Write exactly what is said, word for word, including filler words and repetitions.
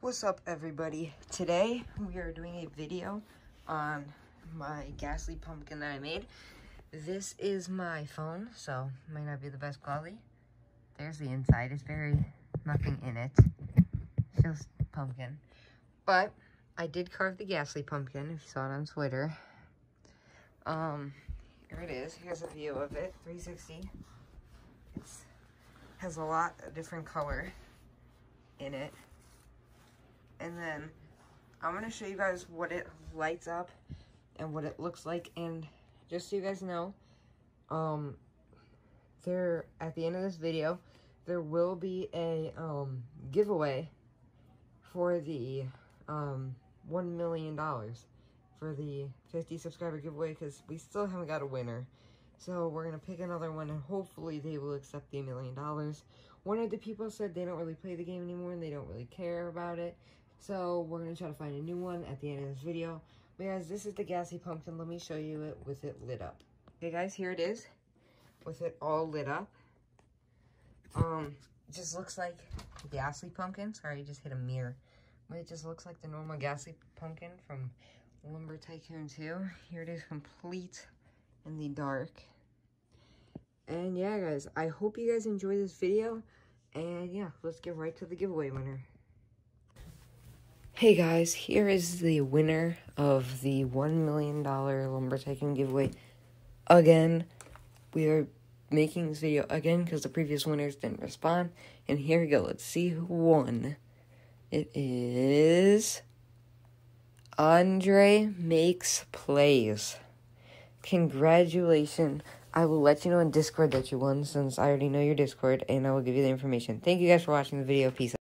What's up, everybody? Today we are doing a video on my Ghastly pumpkin that I made. This is my phone, so it might not be the best quality. There's the inside. It's very nothing in it. Feels pumpkin. But I did carve the Ghastly pumpkin, if you saw it on Twitter. Um, here it is. Here's a view of it, three sixty. It has a lot of different color in it. And then I'm going to show you guys what it lights up and what it looks like. And just so you guys know, um, there at the end of this video, there will be a um, giveaway for the um, one million dollars for the fifty subscriber giveaway, because we still haven't got a winner. So we're going to pick another one, and hopefully they will accept the million dollars. One of the people said they don't really play the game anymore and they don't really care about it. So we're going to try to find a new one at the end of this video. But guys, this is the Ghastly pumpkin. Let me show you it with it lit up. Okay guys, here it is with it all lit up. Um, it just looks like the Ghastly pumpkin. Sorry, I just hit a mirror. But it just looks like the normal Ghastly pumpkin from Lumber Tycoon two. Here it is, complete in the dark. And yeah guys, I hope you guys enjoy this video. And yeah, let's get right to the giveaway winner. Hey guys, here is the winner of the one million dollar Lumber Tycoon giveaway. Again, we are making this video again because the previous winners didn't respond. And here we go, let's see who won. It is Andre Makes Plays. Congratulations. I will let you know on Discord that you won, since I already know your Discord, and I will give you the information. Thank you guys for watching the video. Peace out.